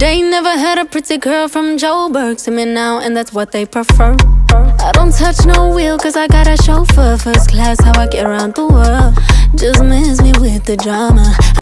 They never had a pretty girl from Joburg to me now, and that's what they prefer. I don't touch no wheel cause I got a chauffeur. First class, how I get around the world. Just miss me with the drama.